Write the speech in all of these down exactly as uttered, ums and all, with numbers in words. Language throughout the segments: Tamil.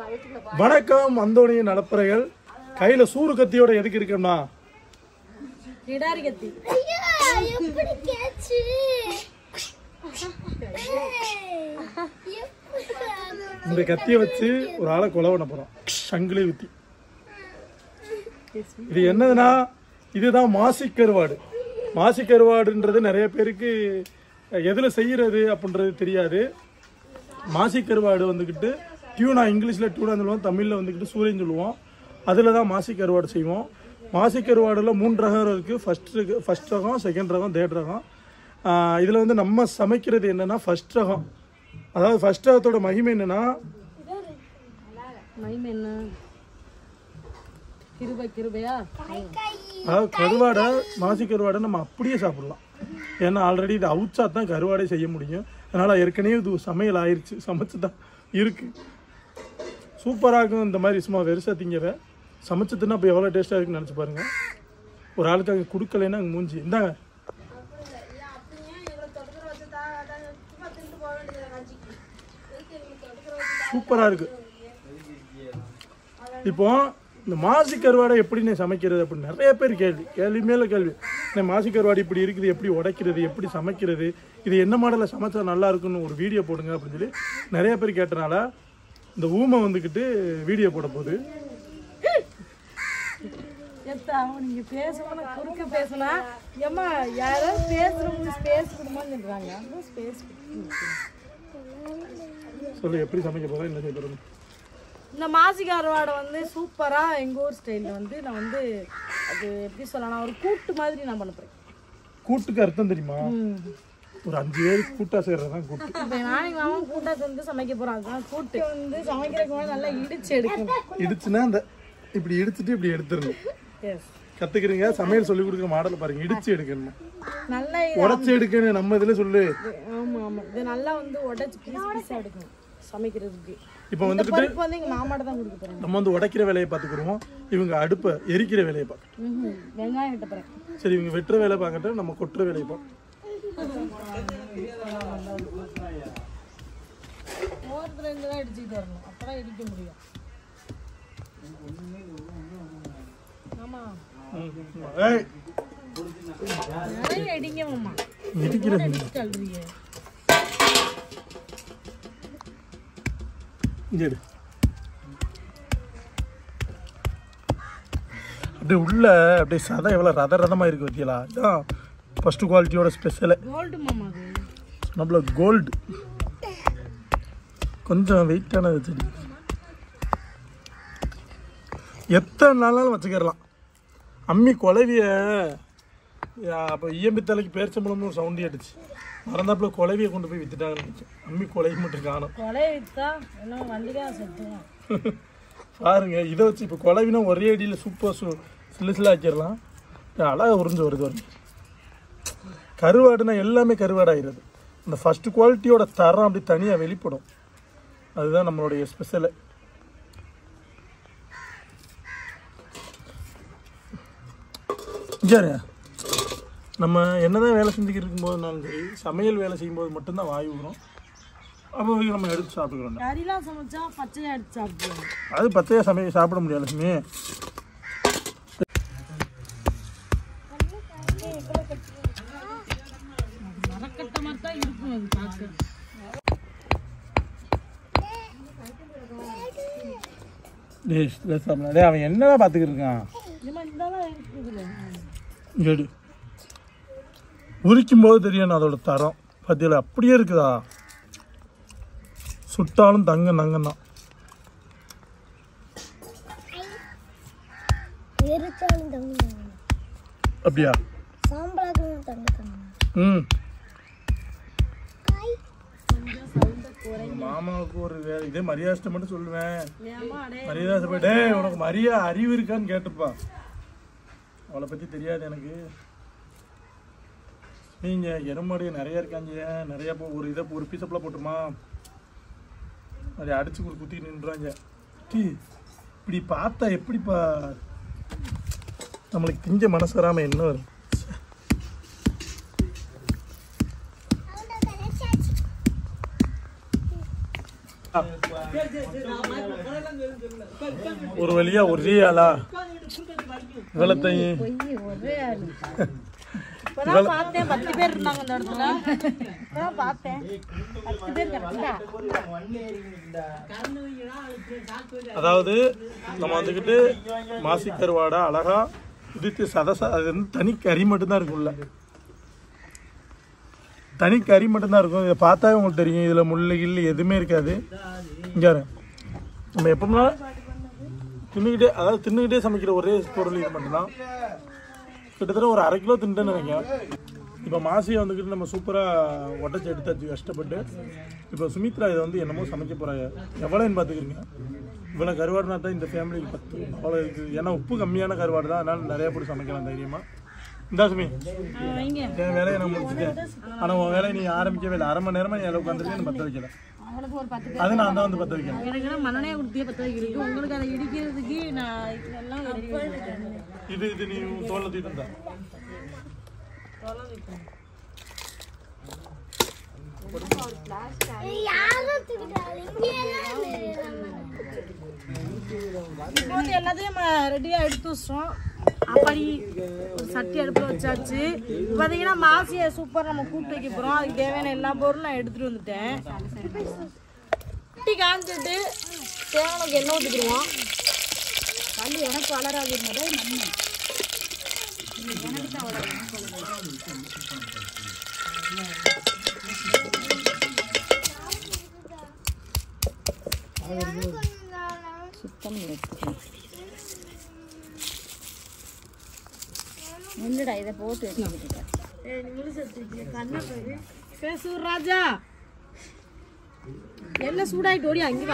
வணக்கம் அந்தோணியின் நடப்பறைகள். கையில சூறு கத்தியோட எதுக்கு இருக்கோம்னா கிடாரி கத்தி. இந்த கத்தியை வச்சு ஒரு ஆளை கொலை பண்ண போறோம். சங்கிலி குத்தி. இது என்னதுன்னா இதுதான் மாசி கருவாடு. மாசி கருவாடுன்றது நிறைய பேருக்கு எதுல செய்யறது அப்படின்றது தெரியாது. மாசி கருவாடு வந்துக்கிட்டு டியூனா, இங்கிலீஷில் டியூனா சொல்லுவோம், தமிழில் வந்துக்கிட்டு சூரியன் சொல்லுவோம். அதில் தான் மாசி கருவாடு செய்வோம். மாசி கருவாடில் மூன்று ரகம் இருக்குது. ஃபஸ்ட் ஃபஸ்ட் ரகம், செகண்ட் ரகம், தேர்ட் ரகம். இதில் வந்து நம்ம சமைக்கிறது என்னென்னா ஃபஸ்ட் ரகம். அதாவது ஃபஸ்ட் ரகத்தோட மகிமை என்னென்னா மகிமை என்ன? கிருபை கிருபையா? அதாவது கருவாடை, மாசி கருவாடை நம்ம அப்படியே சாப்பிடலாம். ஏன்னா ஆல்ரெடி இது அவுச்சா தான் கருவாடே செய்ய முடியும். அதனால் ஏற்கனவே இது சமையல் ஆயிடுச்சு, சமைச்சு தான் இருக்குது. சூப்பராக இருக்கும். இந்த மாதிரி சும்மா வெறுசா திங்கிற சமைச்சதுன்னா இப்போ எவ்வளோ டேஸ்ட்டாக இருக்குன்னு நினச்சி பாருங்கள். ஒரு ஆளுக்கு அங்கே கொடுக்கலைன்னா அங்கே மூஞ்சி இந்தாங்க. சூப்பராக இருக்குது. இப்போ இந்த மாசி கருவாடை எப்படின்னு சமைக்கிறது அப்படின்னு நிறைய பேர் கேள்வி கேள்வி மேலே கேள்வி. இந்த மாசி கருவாடு இப்படி இருக்குது, எப்படி உடைக்கிறது, எப்படி சமைக்கிறது, இது என்ன மாடலில் சமைச்சா நல்லா இருக்குன்னு ஒரு வீடியோ போடுங்க அப்படின்னு சொல்லி நிறைய பேர் கேட்டனால இந்த ஊமை வந்துக்கிட்டு வீடியோ போட போகுது. நீங்க பேசணும், குறுக்க பேசினா ஏமா யாராவது பேசுறவங்க ஸ்பேஸ் கொடுமான்னு சொல்றாங்க. ஸ்பேஸ் சொல்லு, எப்படி சமைக்க போகிறோம், என்ன செய்ய போகிறோம். இந்த மாசி கருவாடை வந்து சூப்பராக எங்கள் ஊர் ஸ்டைலில் வந்து நான் வந்து அது எப்படி சொல்லலாம், ஒரு கூட்டு மாதிரி நான் பண்ண போகிறேன். கூட்டுக்கு அர்த்தம் தெரியுமா? ஒரு அஞ்சு பேருக்கு கூட்டா செய்கிறது தான் கூட்டு. இப்போ நாளைக்கு மாமா கூட்டாக்கு வந்து சமைக்க போகிறோம். அதுதான் கூட்டு. வந்து சமைக்கிறதுக்கு முன்னாடி நல்லா இடிச்சு எடுக்கணும். இடிச்சுன்னா அந்த இப்படி இடிச்சுட்டு இப்படி எடுத்துடணும். எஸ், கற்றுக்குறீங்க. சமையல் சொல்லி கொடுக்குற மாடலை பாருங்க. இடிச்சு எடுக்கணும், நல்லா உடச்சி எடுக்கணும். நம்ம இதில் சொல்லு. ஆமாம் ஆமாம், இது நல்லா வந்து உடச்சி பீஸ் பீஸாக எடுக்கணும் சமைக்கிறதுக்கு. இப்போ வந்துட்டு வந்து எங்கள் மாமாட்ட தான் கொடுக்க போகிறோம். நம்ம வந்து உடைக்கிற வேலையை பார்த்துக்கிடுவோம். இவங்க அடுப்பை எரிக்கிற வேலையை பார்க்கணும். வெங்காயம் வெட்ட போகிறேன். சரி, இவங்க வெட்டுற வேலை பார்க்கட்டும், நம்ம கொட்டுற வேலையை பார்க்கணும். ஓரத்துல இருந்து தான் இடிச்சுட்டு வரணும், அப்பதான் இடிக்க முடியும். ஆமா, நிறைய இடிங்க மாமா. இடிக்கிறது அப்படியே உள்ள அப்படியே சதை எவ்வளோ ரத ரதமாக இருக்குது பற்றியலா. இதுதான் ஃபஸ்ட்டு குவாலிட்டியோட ஸ்பெஷலு. கோல்டு மாமா, அது நம்மள கோல்டு. கொஞ்சம் வெயிட்டானது செடி. எத்தனை நாளாலும் வச்சுக்கிறலாம். அம்மி குலவிய அப்போ இயம்பி தலைக்கு பேரிச்சம்பளம்னு ஒரு சவுண்டி அடிச்சு மறந்தாப்புல குலவியை கொண்டு போய் வித்துட்டாங்கன்னு நினைச்சேன். அம்மி குலவி மட்டும் காணும். கொலை வித்தா என்ன வண்டிதான் செத்துவோம். பாருங்க, இதை வச்சு இப்போ குலவினா ஒரே அடியில் சூப்பர் சூ சில்லு சில்லு ஆக்கிடலாம். அழகாக உறிஞ்சு வருது வருது. கருவாடுனா எல்லாமே கருவாடாகிறது. அந்த ஃபஸ்ட்டு குவாலிட்டியோட தரம் அப்படி தனியாக வெளிப்படும். அதுதான் நம்மளுடைய ஸ்பெஷலு. சரி, நம்ம என்னதான் வேலை செஞ்சுக்கிட்டு இருக்கும்போதுனாலும் சரி, சமையல் வேலை செய்யும்போது மட்டும்தான் வாயு வரும். அப்போ நம்ம எடுத்து சாப்பிட்டுக்கிறோம். கறிலாம் சமைச்சா பச்சையாக எடுத்து சாப்பிடுவோம். அது பச்சையாக சமையல் சாப்பிட முடியாது லட்சுமி. மரக்கட்ட மாதிரி தான் இருக்கும் அது பார்க்க. அவன் என்னதான் பார்த்துக்கிட்டு இருக்கான். சரி, உரிக்கும் போது தெரியும் அதோட தரம். பத்தியில அப்படியே இருக்குதா, சுட்டாலும் தங்க நங்கம் தான். அப்படியா? ம், மாமாவுக்கு ஒரு வேலை இதே மரியாதை மட்டும் சொல்லுவேன். மரியாதை டே உனக்கு மரியா அறிவு இருக்கான்னு கேட்டுப்பா. அவளை பற்றி தெரியாது எனக்கு. நீங்கள் எருமாடு நிறைய இருக்காங்க, நிறையா போ ஒரு இதை ஒரு பீஸப்பில் போட்டுருமா, அதை அடிச்சு ஒரு குத்தி நின்றுறாங்க. இப்படி பார்த்தா எப்படிப்பா நம்மளுக்கு திங்க மனசு வராமல் என்ன வரும். ஒரு வழியா ஒரே ஆளா இவ்வளத்தையும் ஒரே ஆளு இப்பதான் பார்த்தேன் பத்து பேர் இருந்தாங்க இந்த இடத்துல இப்பதான் பார்த்தேன் பத்து பேர் கரெக்டா. அதாவது நம்ம வந்துக்கிட்டு மாசி கருவாடை அழகா உதித்து சதச அது வந்து தனி கறி மட்டும்தான் இருக்கும்ல, தனி கறி மட்டும்தான் இருக்கும். இதை பார்த்தாவே உங்களுக்கு தெரியும், இதில் முள்ளு கிள்ளு எதுவுமே இருக்காது. இங்கே நம்ம எப்போம்னா தின்னுக்கிட்டே, அதாவது தின்னுக்கிட்டே சமைக்கிற ஒரே பொருள் இது மட்டும்தான். கிட்டத்தட்ட ஒரு அரை கிலோ தின்னுட்டேன்னு நினைக்கிறேன். இப்போ மாசியை வந்துக்கிட்டு நம்ம சூப்பராக உடச்சி எடுத்தாச்சு கஷ்டப்பட்டு. இப்போ சுமித்ரா இதை வந்து என்னமோ சமைக்க போகிறாங்க. எவ்வளோன்னு பார்த்துக்கிறீங்க. இவ்வளோ கருவாடுனா தான் இந்த ஃபேமிலிக்கு பத்து அவ்வளோ இருக்குது. ஏன்னா உப்பு கம்மியான கருவாடு தான், அதனால் நிறையா போட்டு சமைக்கலாம் தைரியமாக. இந்தா சுமி, என் வேலையை நான் முடிச்சுட்டேன். ஆனால் உன் வேலையை நீ ஆரம்பிக்கவே இல்லை. அரை மணி நேரமாக என் உட்காந்துருக்கேன், பற்ற வைக்கல. அது நான் தான் வந்து பற்ற வைக்கிறேன். எனக்கு மண்ணனே கொடுத்தே பற்ற வைக்கிறீங்க. உங்களுக்கு அதை இடிக்கிறதுக்கு நான் இதெல்லாம் இது இது நீ தோலை தூக்கிட்டு இருந்தா எல்லாத்தையும் ரெடியா எடுத்து வச்சோம். அப்படி ஒரு சட்டி அடுப்புல வச்சாச்சு. பாத்தீங்கன்னா மாசியை சூப்பர் நம்ம கூப்பிட்டு வைக்க போறோம். அதுக்கு தேவையான எல்லா பொருளும் நான் எடுத்துட்டு வந்துட்டேன். குட்டி காமிச்சிட்டு தேவனுக்கு எண்ணெய் ஊற்றிக்கிடுவோம். தள்ளி எனக்கு வளராது இருந்தால் நம்ம எனக்கு தான் வளரும். சுத்தம் என்னடா இதை போட்டு பேசூர் ராஜா என்ன சூடாயிட்டு ஓடி அங்கேவா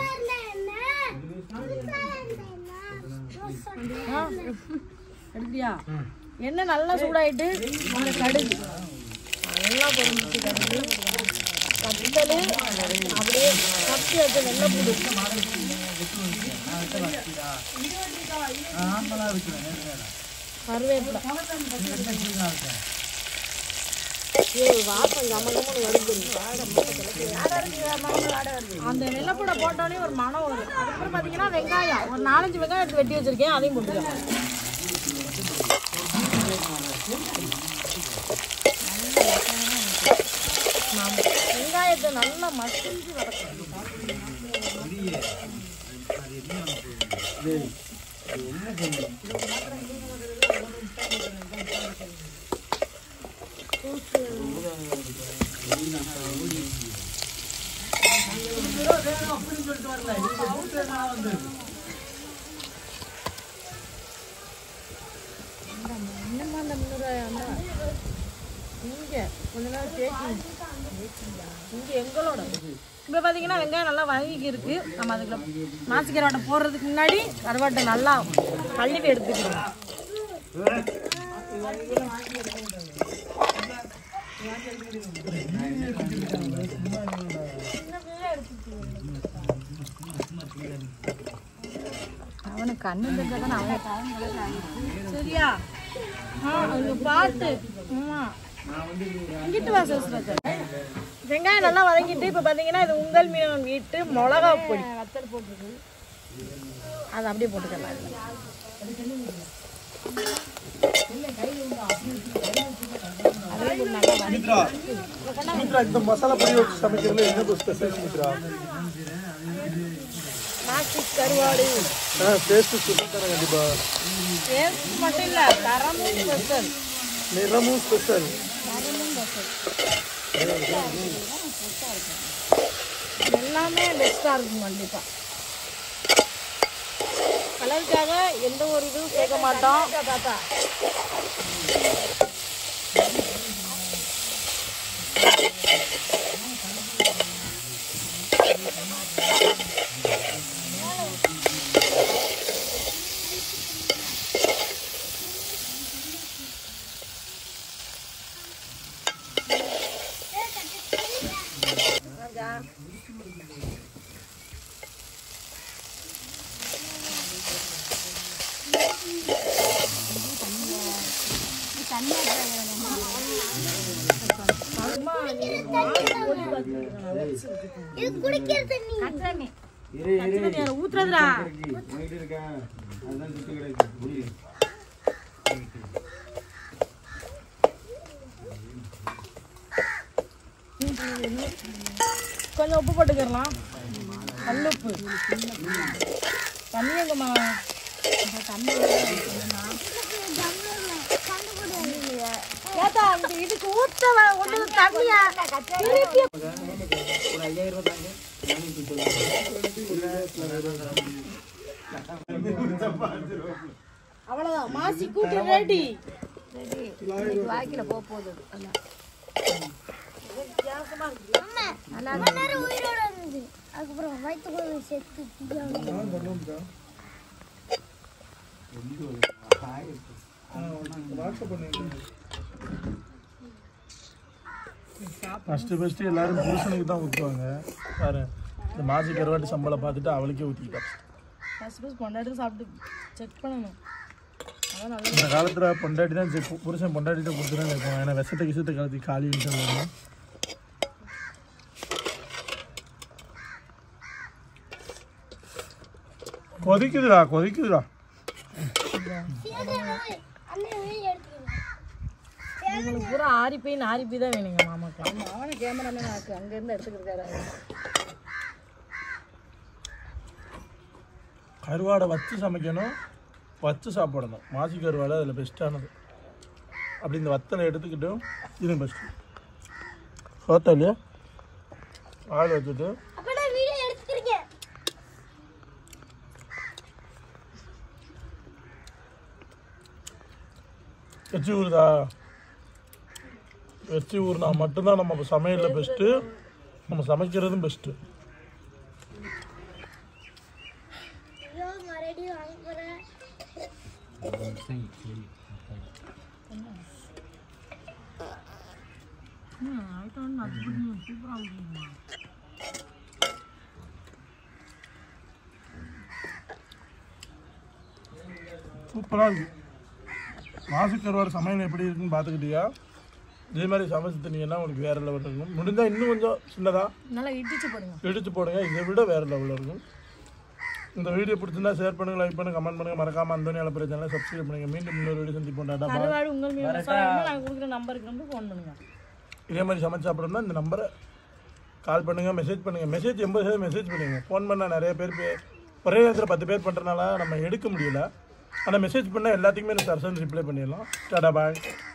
எடுத்தியா? என்ன நல்லா சூடாயிட்டு அந்த கடுகு நல்லா பொறிஞ்சிட்டு கடுகு கத்தலு அப்படியே கத்தி வச்ச வெள்ளை பூடு கருவேப்பிலை அந்த வெள்ளைப்பூடை போட்டோடனே ஒரு மனம் வரும். அதுக்கப்புறம் பார்த்தீங்கன்னா வெங்காயம் ஒரு நாலஞ்சு வெங்காயம் எடுத்து வெட்டி வச்சிருக்கேன், அதையும் போட்டுக்கலாம். வெங்காயத்தை நல்லா மசிஞ்சு வதக்கணும். இங்க கொஞ்ச நேரம் தேக்கி இங்க எங்களோட இப்போ பார்த்தீங்கன்னா வெங்காயம் நல்லா வதங்கி இருக்கு. நம்ம அதுக்கு மாசி கருவாட்டை போடுறதுக்கு முன்னாடி கருவாட்டை நல்லா கழுவி எடுத்துக்கிறோம். அவனுக்கு கண்ணு தெரிஞ்சாதான் அவன் சரியா? அவங்க பாட்டு இங்கிட்டு வாசல் வெங்காயம் நல்லா வதங்கிட்டு இப்போ பார்த்தீங்கன்னா இது உங்கள் மீன் வீட்டு மிளகா பொடி வத்தல் போட்டுருக்கு. அதை அப்படியே போட்டுக்கலாம். இந்த மசாலா பொடி வச்சு சமைக்கிறதுல என்ன ஸ்பெஷல் சுமித்ரா? மாசி கருவாடு டேஸ்ட் சூப்பர். கண்டிப்பா டேஸ்ட் மட்டும் இல்லை, தரமும் ஸ்பெஷல், நிறமும் ஸ்பெஷல், எல்லாமே பெஸ்ட்டாக இருக்கும். கண்டிப்பாக கலருக்காக எந்த ஒரு இதுவும் சேர்க்க மாட்டோம். தாத்தா ஊத்துறதுடா கொஞ்சம் உப்பு போட்டுக்கிறலாம். கல் உப்பு தண்ணி எங்கம்மா தண்ணி ஏதா அந்த இதுக்கு ஊத்த ஒன்று தண்ணியா ஒரு ஐயாயிரம் ரூபாய் அவ்வளவுதான். மாசி கூட்டு ரெடி. வாய்க்கில போக போகுது. அதுக்கப்புறம் வயிற்றுக்குள்ள செத்து ஃபஸ்ட்டு ஃபஸ்ட்டு எல்லாரும் புருஷனுக்கு தான் ஊற்றுவாங்க பாரு. இந்த மாசி கருவாட்டு சம்பளம் பார்த்துட்டு அவளுக்கே ஊற்றிக்கிட்டா. ஃபர்ஸ்ட் ஃபர்ஸ்ட் பொண்டாட்டி சாப்பிட்டு செக் பண்ணணும். இந்த காலத்தில் பொண்டாட்டி தான் செக் புருஷன் பொண்டாட்டிட்ட கொடுத்துதான் கேட்போம். ஏன்னா விஷத்தை கிசத்தை கலத்தி காலி விட்டு கொதிக்குதுடா கொதிக்குதுடா. உங்களுக்கு பூரா ஆரி போய் நாரி போய் தான் வேணுங்க மாமாக்கு. அவனை கேமராமேன் ஆக்கு அங்கேருந்து எடுத்துக்கிட்டாரு. கருவாடை வச்சு சமைக்கணும், வச்சு சாப்பிடணும். மாசி கருவாடை அதில் பெஸ்ட்டானது. அப்படி இந்த வத்தலை எடுத்துக்கிட்டும் இது பெஸ்ட்டு. சோத்தா இல்லையா ஆயில் வச்சுட்டு எச்சி ஊறுதா. எச்சி ஊறுனா மட்டும்தான் நம்ம சமையலில் பெஸ்ட்டு, நம்ம சமைக்கிறதும் பெஸ்ட்டு. சூப்பராக இருக்கு. மாசி கருவாடு சமையல் எப்படி இருக்குன்னு பார்த்துக்கிட்டியா? இதே மாதிரி சமைச்சு தந்தீங்கன்னா உங்களுக்கு வேறு லெவலில் இருக்கும். முடிஞ்சால் இன்னும் கொஞ்சம் சின்னதாக நல்லா இடிச்சு போடுங்க இடிச்சு போடுங்க. இதை விட வேறு லெவலில் இருக்கும். இந்த வீடியோ பிடிச்சிருந்தா ஷேர் பண்ணுங்க, லைக் பண்ணுங்க, கமெண்ட் பண்ணுங்க. மறக்காம அந்தோனி அலப்பறை சேனலை சப்ஸ்கிரைப் பண்ணுங்க. மீண்டும் இன்னொரு வீடியோ சந்திப்போம். டாடா பாய். கருவாடு உங்கள் மீது நாங்கள் கொடுக்குற நம்பருக்கு வந்து ஃபோன் பண்ணுங்க. இதே மாதிரி சமைச்சு சாப்பிடணும்னா இந்த நம்பரை கால் பண்ணுங்கள், மெசேஜ் பண்ணுங்கள். மெசேஜ் எண்பது சதவீதம் மெசேஜ் பண்ணுங்க. ஃபோன் பண்ணால் நிறைய பேர் ஒரே நேரத்தில் பத்து பேர் பண்ணுறதுனால நம்ம எடுக்க முடியல. ஆனால் மெசேஜ் பண்ணால் எல்லாத்துக்குமே சர்சன் ரிப்ளை பண்ணிடலாம். டாடா பாய்.